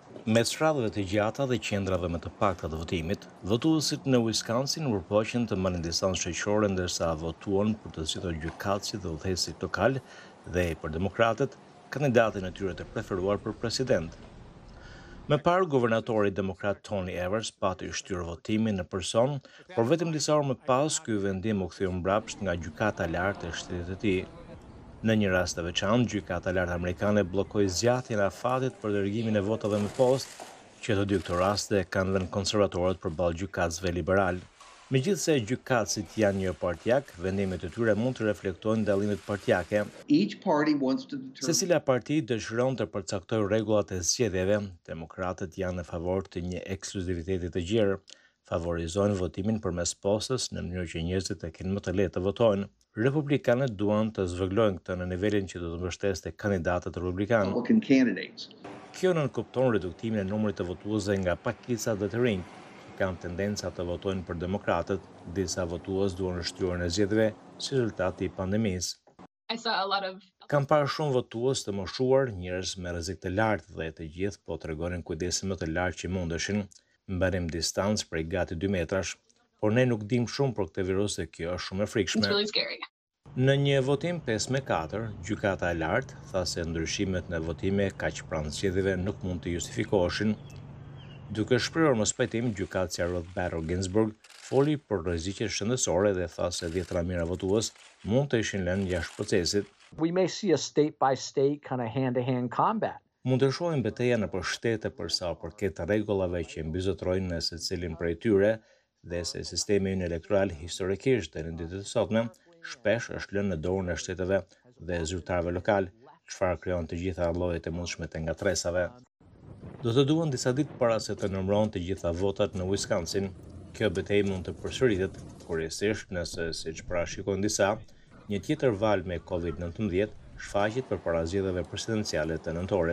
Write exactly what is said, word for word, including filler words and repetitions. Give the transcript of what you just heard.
Mes radhave të gjata dhe qendrave më të pakta të votimit, votuesit në Wisconsin përpoqen të marrin distancë shoqërore ndërsa votuan për të zgjedhur gjykatësit dhe udhëheqësit lokal dhe për demokratët, kandidatin e tyre të preferuar për president. Më parë, guvernatori demokrat Tony Evers pati shtyrë votimin në person, por vetëm disa orë më pas ky vendim u ktheu mbrapsht nga gjykata e lartë e shtetit të tij. Në një rast të veçantë, gjykata e lartë amerikane bllokoi zgjatjen e afatit për dërgimin e votave me postë, që të dy këto raste kanë vënë konservatorët përballë gjykatësve liberal. Megjithse gjykatësit janë një partijak, vendimet e tyre mund të reflektojnë dallimet partijake. Secila parti dëshiron të përcaktojë rregullat e zgjedhjeve. Demokratët janë në favor të një ekskluziviteti të gjerë, favorizojnë votimin përmes postës në mënyrë që njerëzit të kenë më të lehtë të votojnë. Republikanët duan të zvogëlojnë këtë në nivelin që do të mbështeste kandidatët republikanë. Kjo nënkupton reduktimin e numrit të votuesve nga pakicat dhe të rinj, që kanë tendenca të votojnë për demokratët. Disa votues duan shtyrën e zgjedhjeve si rezultat i pandemisë. Kam parë shumë votues të moshuar, njerëz me rrezik të lartë dhe të gjithë po tregonin kujdesin më të lartë që mundeshin. Mbajmë distancë prej gati dy metrash, por ne nuk dim shumë për këtë virus dhe kjo është shumë e frikshme. Në një votim pesë me katër, gjykata e lartë tha se ndryshimet në votime kaq pranë zgjedhjeve nuk mund të justifikoheshin. Duke shprehur mospajtim, gjykatësja Ruth Bader Ginsburg foli për rreziqet shëndetësore dhe tha se dhjetra mijëra votues mund të ishin lënë jashtë procesit. We may see a state by state kind of hand-to-hand combat. Mund të shohim betejë nëpër shtete për sa u përket rregullave që mbizotrojnë në secilin prej tyre dhe se sistemi ynë elektoral historikisht deri në ditët e sotme shpesh është lënë në dorën e shteteve dhe zyrtarëve lokal, çfarë krijon të gjitha llojet e mundshme të ngatresave. Do të duan disa ditë para se të numërohen të gjitha votat në Wisconsin. Kjo betejë mund të përsëritet, kuriozisht nëse, siç parashikojnë disa, një tjetër valë me COVID nëntëmbëdhjetë shfaqet përpara zgjedhjeve presidenciale të nëntorit.